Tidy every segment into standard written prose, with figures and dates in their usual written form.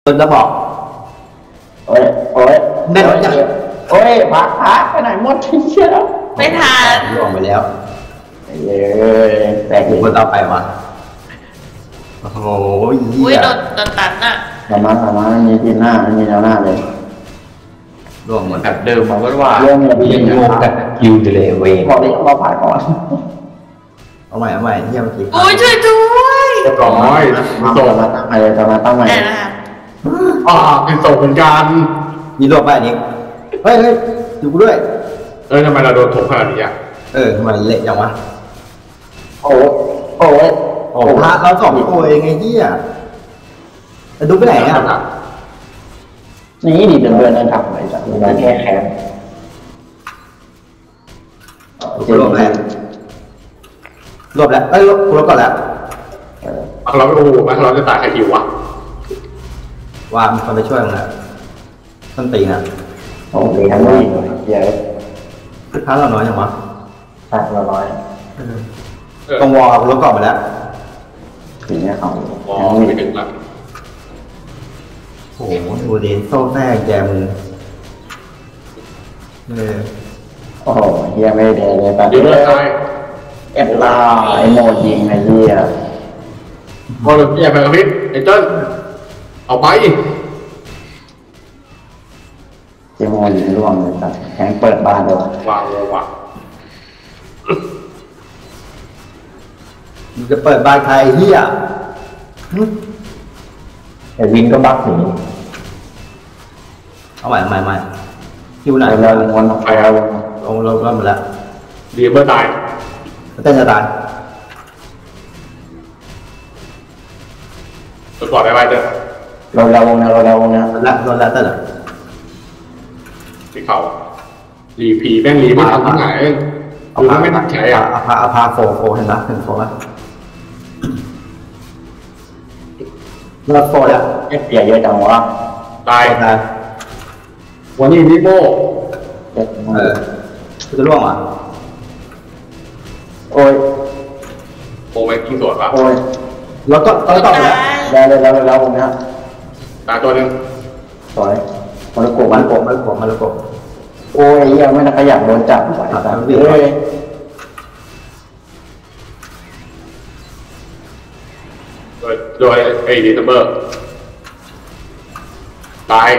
tôi đã bỏ โอ้ยโอ้ยแน่นอนจังโอ้ยพักไปไหนหมดที่เชี่ยแล้วไม่ทันล่วงไปแล้วเย้แตกอีกคนต่อไปวะโอ้โหอุ้ยโดนตันอ่ะประมาณมีทีหน้ามีแนวหน้าเลยล่วงหมดแบบเดิมมันก็ว่าเรื่องเนี่ยยังงงกับคิวอยู่เลยเว้ยบอกดิเราผ่านก่อนเอาใหม่เยี่ยมทีอุ้ยช่วยด้วยเรียบร้อยมาตั้งใหม่เลยมาตั้งใหม่แต่นะคะเป็นโซเหมือนกันมีรวบไปอันนี้เฮ้ยอยู่กูด้วยทำไมเราโดนถกขนาดนี้อ่ะทำไมเละจังวะโอ้โอ้ยโอ้พระเราสองตัวเองไงเหี้ยจะดูไปไหนอ่ะนี่ดิเดินทำไปจ้ะมาแก้แค้นรวบแล้วรวบแล้วกูรวบก่อนแล้วเราไม่รู้ว่าเราจะตายใครหิววะว่ามีคนไปช่วยมึงอ่ะต้นตีนอ่ะโอ้ยทั้งนี้เยอะพระเราน้อยจังวะผ่านละร้อยตรงวอลกูรวบก่อนไปแล้วถึงเนี่ยเขามองไม่ถึงละโอ้โหดูดิโซ่แทรกแจมือโอ้โหเฮียไม่ได้เลยแต่เดี๋ยวเราตายเอ็ดล่าไอโมดยิงไอเฮียพอเราแย่ไปกับพิษไอ้เจ้นเอาไปเจโมยิงร่วงเลยครับแข็งเปิดบานเลยวางวางมึงจะเปิดบานใครเหี้ยไอวินก็บักหนีเอาใหม่คิวไหนเราวนออกไปเราลงหมดแล้วดีเบอร์ตายเต้นจะตายตัวก่อนได้ไหมเจ้นเราวงนะลดแล้วเต้นอ่ะที่เขารีพีแม่งรีไม่ทำที่ไหนคือไม่ตั้งใจอ่ะเอาพาโฟเห็นไหมเห็นโฟไหมเลิกโฟแล้วเปียเยอะจังวะตายตายวันนี้พี่โบกูจะล่วงอ่ะโอ้ยโบไปกินสวนปะโอ้ยแล้วก็ต่อแล้วแล้ววงนะตายตัวหนึ่งสวยมันโกมัมัน นโกโกมันโกโอ้ยยังไม่นักขยับโดนจับเฮ้ยโดยไอ้ดีเทเบอร์ตาย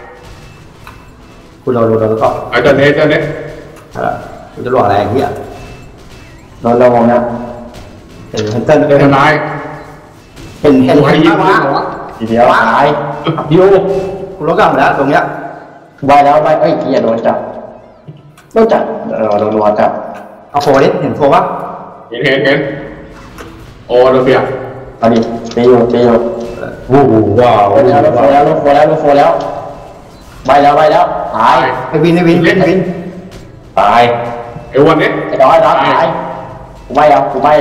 กูโดนแล้วก็ไอ้เจ้าเนี้ยกูจะล่วงอะไรเหี้ยเราวงนะเห็นเต้นทำร้ายเห็นไอ้ยิงวะทีเดียวตายดิวกูลดกลับแล้วตรงเนี้ยใบแล้วใบเอ้ยอย่าโดนจับโดนจับโดนรัวจับเอาโฟดิเห็นโฟปะเห็นโอ้ระเบียบเอาดิไปอยู่ว้าวโฟแล้วใบแล้วตายไอวินตายไอ้วันนี้ไอ้ดอยตายกูใบโอ้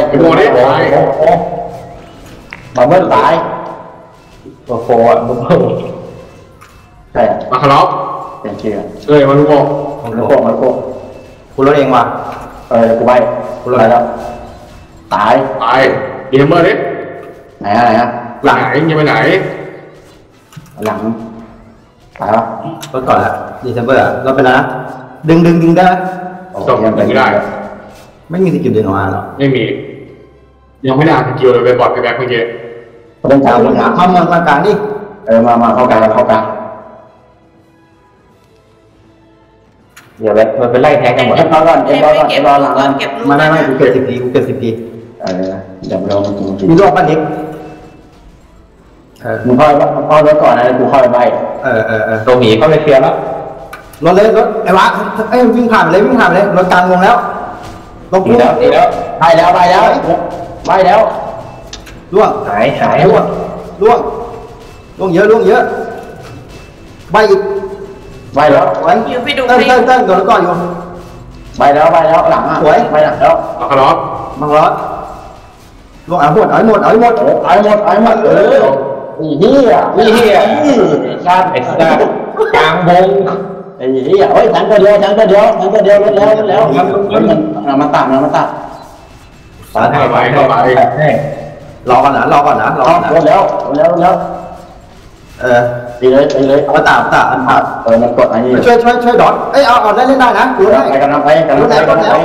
มาเมื่อตายตัวโฟอ่ะมึงใช่มาคาร์ลเป็นเชื่อมาลูกโบมันโกกูลดเองว่ะกูใบแล้วตายดีเทเบอร์นี่ไหนอะไรฮะหลังยังไปไหนหลังตายปะลดก่อนแล้วดีเซมเบอร์ลดไปแล้วนะดึงได้ไหมไม่ได้ไม่มีสกิลดึงออกมาหรอไม่มี ยังไม่ได้สกิลเลยไปบอดไปแบ็คเมื่อกี้ต้องเอาจำมากลางดิมาเข้ากลางเดี๋ยวมันเป็นไล่แทงกันหมดก่อนหลังเก็บลูกไม่กูเก็บ10 ทีเดี๋ยวเราจริงมีรอบปั้นดิมึงเข้ารถก่อนนะกูเข้าไปใบตรงหนีเข้าไปเคลียร์แล้วรถเลยรถไอ้วะวิ่งผ่านเลยรถกลางวงแล้วลงดีแล้วใบแล้วล่วงหายล่วงเยอะใบอีกใบแล้วไว้อยู่ไปดูเต้นโดนก่อนอยู่ใบแล้วหลังอ่ะใบหลังแล้วมาคาร์ลมังรอดล่วงหมดหมดเฮียการไอ้สัตว์กลางวงไอ้เหี้ยเฮ้ยทั้งตัวเดียวรถแล้วมันตัดเข้าไปรอก่อนนะรถแล้วตีเลยตีเลยเอาตาอันตามันกดอันนี้ช่วยดอทเอ้ยเอาเล่นได้นะกูได้ไปกันนะไปกันนะไปแล้ว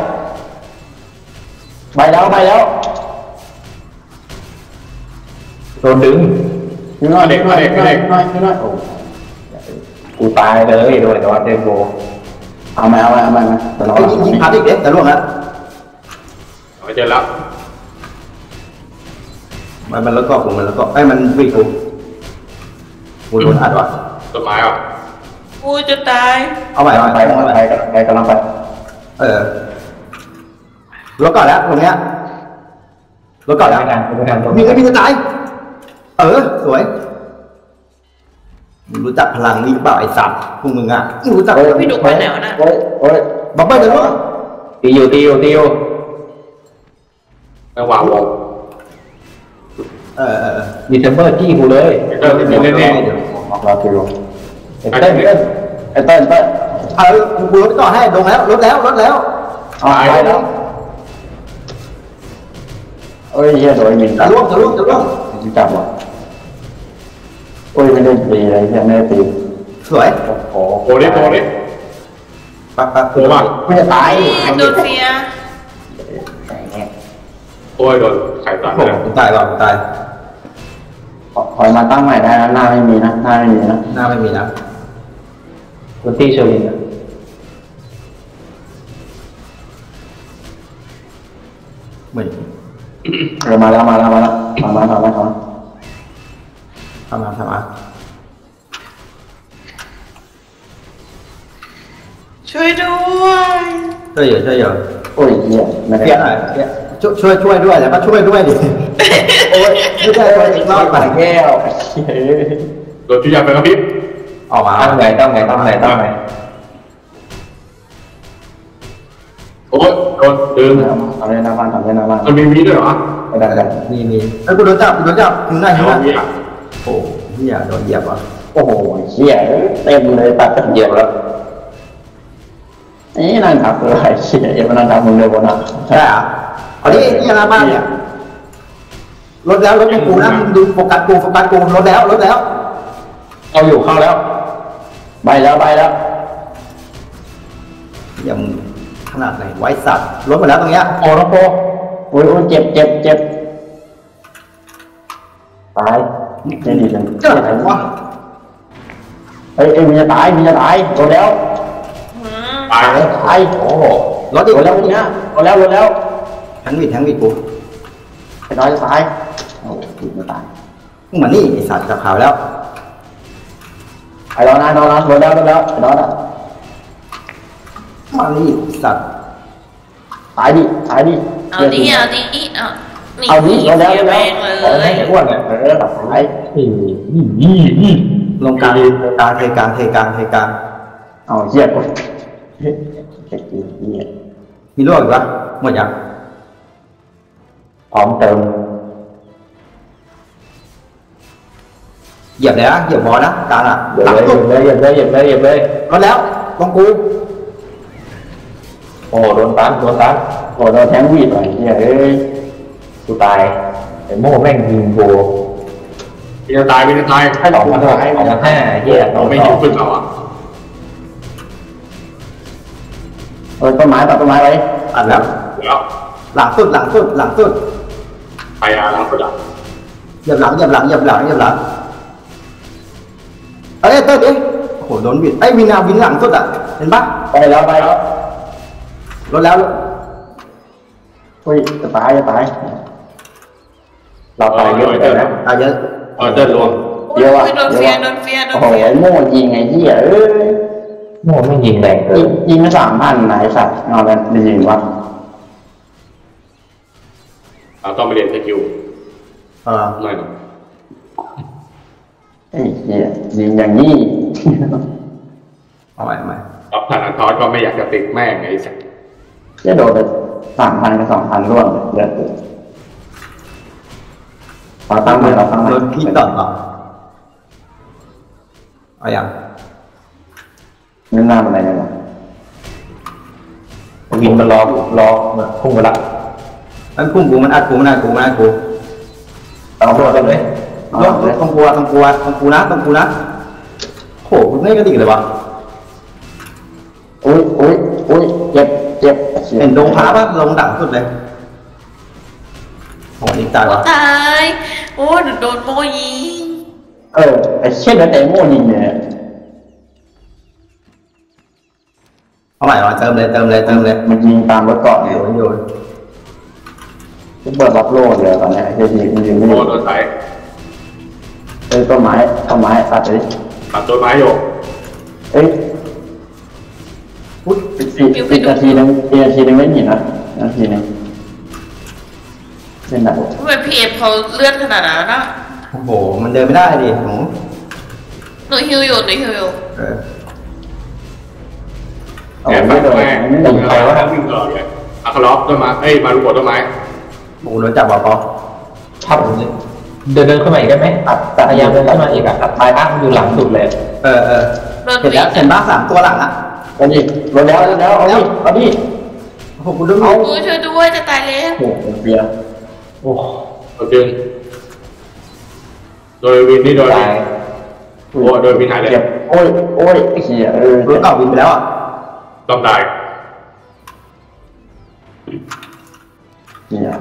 โดนดึงน้อยโอ้กูตายเลยโดนแต่ว่าเจโบเอามาแต่เรายิงพาดิเด็กแต่ล่วงแล้วเอาเจอแล้วมันแล้วก็ผมมันแล้วก็ไอ้มันวิ่งกูโดนอัดว่ะต้นไม้อ่ะกูจะตายเอาใหม่ไปกำลังไปรถก่อนแล้วตรงเนี้ยรถก่อนแล้วมีจะตายสวยรู้จักพลังนี่เปล่าไอ้สัตว์พวกมึงอ่ะรู้จักพี่ดุไปไหนวะน่ะบับเบิ้ลจะรู้ตีอยู่ไม่วางวงมีเซมเบอร์จี้กูเลยรอคิวเต้นกูรถก่อนให้ลงแล้วรถแล้วไปแล้วเอ้ยเฮียโดยมินจะล่วงจับว่ะโอ้ยไม่ได้ตีอะไรเฮียไม่ได้ตีสวยโอ้ดิปั๊บโอ้บ้างไม่จะตายโดนเฟียโอ้ยโดนไข่ตัดเลยตายก่อนตายคอยมาตั้งใหม่ได้นะหน้าไม่มีนะหน้าไม่มีนะคุณตี้เชอร์ลินเหมือนมาแล้วทำมาช่วยด้วยช่วยอยู่โอ้ยเฮียไม่ได้เพี้ยนหน่อยช่วยด้วยแล้วก็ช่วยด้วยดิโอ้ยไม่ใช่ตัวอีกรอบแก้วโดนจุยาไปกระพริบออกมาตั้งไหนโอ้ยโดนดึงทำเล่นหน้าบ้านมันมีวีด้วยเหรอได้มีไอ้กูโดนจับถึงไหนโอ้เหี้ยโดนเหยียบอ่ะโอ้โหเฮียเต็มเลยตัดเหยียบแล้วนี่นั่งทับเลยเฮียเอ็มนั่งทับมึงเลยบนอ่ะใช่อ่ะอันนี้หน้าบ้านเนี่ยรถแล้วกูนะดูโฟกัสกูรถแล้วเอาอยู่เข้าแล้วใบแล้วยังขนาดไหนไว้สัตว์รถหมดแล้วตรงเนี้ยโอ้น้องโปโอ้ยเจ็บตายไม่ดีจังเจ้าไหนวะเฮ้ยมีจะตายโดนแล้วตายโอ้รถอีกแล้วเนี่ยโดนแล้วแทงวิดกูไอ้น้อยจะตายโอ้ไม่ตายมึงมานี่ไอ้สัตว์จะขาวแล้วไอ้ร้อนโดนแล้วไอ้ร้อนอ่ะมานี่สัตว์ตายดิเอาดิโดนแล้วอ้วนเนี่ยตายลงกลางเทกลางเอาเหี้ยกูมีลวกอีกปะหมดยังพร้อมเติมเหยียบเลยนะเหยียบบอลนะกลางอ่ะเหยียบเลยรถแล้วตรงกูโอ้โดนตันโอ้โดนแทงวีดไปเฮ้ยกูตายไอ้โม่แม่งยิงโบมีจะตายให้2,500เหี้ยเราไม่หิวขึ้นเราอ่ะต้นไม้ตัดต้นไม้ไว้ตัดแล้วหลังสุดไปหลังสุดอ่ะเหยียบหลังเอ้ยเต้ดิโอ้โหโดนวินวินหลังสุดอ่ะเห็นปะไปแล้วรถแล้วเฮ้ยจะตายเราตายเยอะเลยนะตายเยอะเดินลงเยอะว่ะโดนเฟียโอ้โหโม่ยิงไงเหี้ยโม่ไม่ยิงแรงยิงไม่3,000ไหนสัตว์เอาแล้วได้ยิงวะเราต้องไปเรียนสกิลไม่ไอ้เหี้ยยิงอย่างนี้เอาใหม่รับผ่านอันทอดก็ไม่อยากจะติดแม่งไอ้สัตว์จะโดนไป3,000 กับ 2,000ร่วมเลยเราตั้งใหม่รถพี่ต่อเอาอย่างนึกหน้าอะไรเนี่ยวะวินมันรอพุ่งไปละมันพุ่งกูมันอัดกูเอาตัวกันเลยรถตรงกูนะโหไม่กระดิกเลยวะอุ้ยเจ็บเห็นดงพระป่ะลงดังสุดเลยโหดีใจโอ้วะตายโอ้หนูโดนโมยิงไอ้เช่นนั้นแต่โม่ยิงเนี่ยเอาใหม่มาเติมเลยมันยิงตามรถเกาะโยเนี่ยนโยนเปิดรับโลดเลยตอนนี้ไอ้ยิงมันยิงไม่โอ้ได้โดนไถต้นไม้ตัดเลยตัดต้นไม้อยู่พุทธอีกนาทีนึงไม่หินนะนาทีนึงเล่นหนักทำไมพี่เอฟเขาเลื่อนขนาดนั้นนะโอ้โหมันเดินไม่ได้ดิหนูหนูฮิวอยู่แอบตัดแม่ดึงใครวะวิ่งตลอดเลยอัครอฟต้นไม้มาลูกบดต้นไม้โอ้โหโดนจับปอทับเดินขึ้นมาอีกได้ไหมพยายามเดินขึ้นมาอีกอ่ะปลายภาพมันอยู่หลังสุดเลยโดนเห็นแล้วเห็นบ้าสามตัวหลังอ่ะเอาดิรถแล้วเอาดิโอ้โหกูดึงโอ้ช่วยด้วยจะตายแล้วโอ้โหเบียร์โอ้เราดึงโดยวินนี่โดยตายโอ้โดยวินหายเลยเจ็บโอ้ยไอ้เหี้ยรถเก่าบินไปแล้วอ่ะต้องตายเหี้ย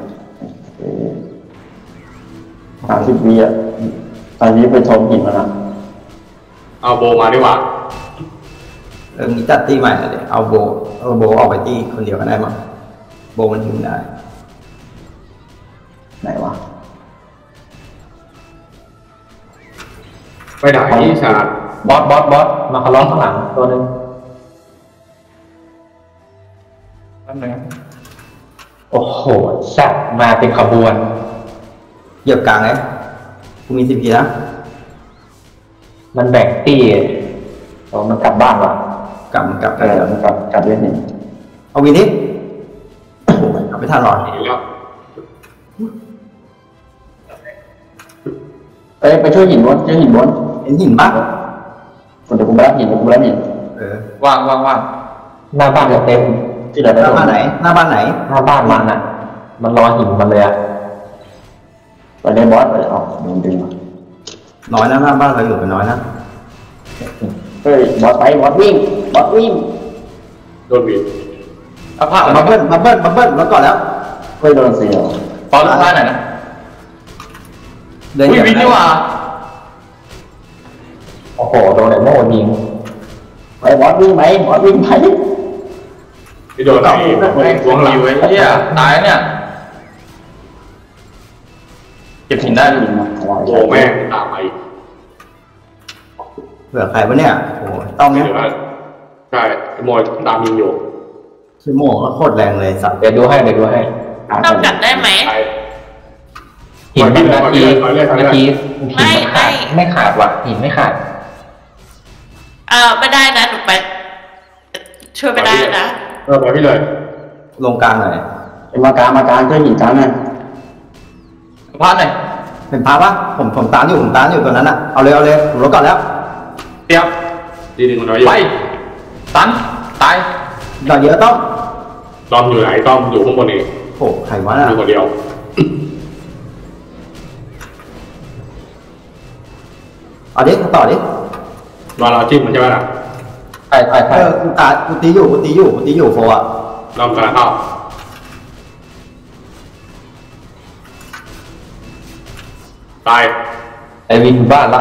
30 วิอ่ะตอนนี้ไปชมหินแล้วนะเอาโบมาดีกว่ามีจัดตีใหม่เลยเอาโบออกไปตีคนเดียวก็ได้มั้งโบมันถึงได้ไหนวะไปไหนชาร์บอสมาคาร์ลข้างหลังตัวนึงโอ้โหสัตว์มาเป็นขบวนเหยียบกลางเลยกูมี10 ทีนะมันแบ่งตี้มันกลับบ้านว่ะกลับมันกลับเล่นหินเอาวินนี้โอ้โหกลับไม่ทันหรอกหนีแล้วไปช่วยหินบนเห็นหินปะเดี๋ยวกูไปรับหินว่างหน้าบ้านจะเต็มที่ไหนหน้าบ้านไหนหน้าบ้านมันอ่ะมันรอหินมันเลยอ่ะไปเล่นบอสไปออกดึงมาน้อยนะหน้าบ้านเราอยู่กันน้อยนะเฮ้ยบอสวิ่งโดนวินเอาผ้ามาเบิ้ลแล้วก่อนแล้วเฮ้ยโดนเสียวปอนลูกผ้าหน่อยนะเดินเหยียบวินนี่ว่ะโอ้โหโดนไอ้โม่ยิงไปบอสวิ่งไปที่โดนไอ้วงหลังไอ้เหี้ยตายเนี่ยเก็บหินได้โอ้แม่ตามไปเผื่อใครวะเนี่ยโอ้โหต้องเนี่ยเดี๋ยวใช่โมยตามยิงอยู่ชิโม่ก็โคตรแรงเลยสัตว์เดี๋ยวดูให้ต้องกัดได้ไหมไปหินมันนาทีไม่ขาดว่ะหินไม่ขาดไม่ได้นะหนูไปช่วยไม่ได้นะไปพี่เลยลงกลางหน่อยมากลางช่วยหินกลางนะพลาดหน่อยเป็นพาปะผมตามอยู่ตัวนั้นอ่ะเอาเลยผมรถก่อนแล้วเตรียมดีหนึ่งน้อยอยู่ไปตันตายดอกเยอะต้องต้อมอยู่ไหนต้อมอยู่ข้างบนเองโอ้ใครวะน่ะอยู่คนเดียวเอาดิต่อดิรอเราจิ้มมันใช่ไหมล่ะใช่กูตีอยู่โฟอ่ะต้อมกำลังเข้าตายไอวินบ้านละ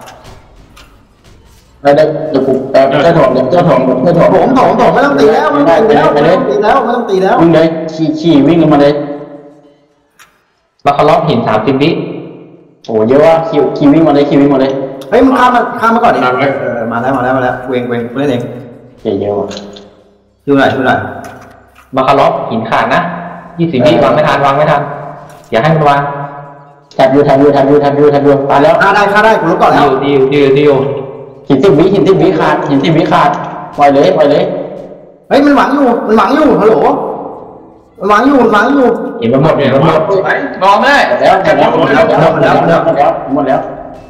เดี๋ยวกูเจ้าถงผมไม่ต้องตีแล้วไม่ต้องตีแล้ววิ่งเลยขี่วิ่งมาเลยมาคาร์ลหิน30 วิโอ้เยอะว่าขี่วิ่งมาเลยเฮ้ยมึงข้ามมาก่อนดิมาแล้วเวงกูเล่นเองเยอะว่ะดูหน่อยมาคาร์ลหินขาดนะ20 วิวางไม่ทันอย่าให้มันวางแทบอยู่ตายแล้วฆ่าได้กูรถก่อนแล้วดิวหิน10 วิขาดปล่อยเลยเฮ้ยมันหวังอยู่ฮัลโหลมันหวังอยู่เห็นมันหมดไปมองไม่ได้หมดแล้ว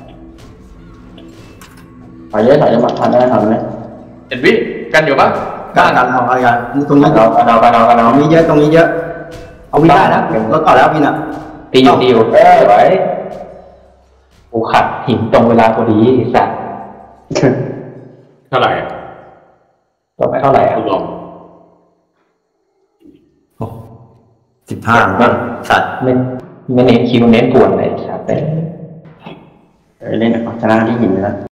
ไปเลยถอยมาทันไหมเห็นวิกันอยู่ปะกันตรงนี้กันเอาตรงนี้เยอะเอาวินได้นะรถก่อนแล้ววินอ่ะตีอยู่ไว้กูขัดหินตรงเวลาพอดีไอ้สัตว์เท่าไหร่ก็ไม่เท่าไหร่คุณลอง 15มันสัตว์ไม่เน้นคิวเน้นปวดเลยสัตว์เล่นเอาชนะที่หินไปแล้ว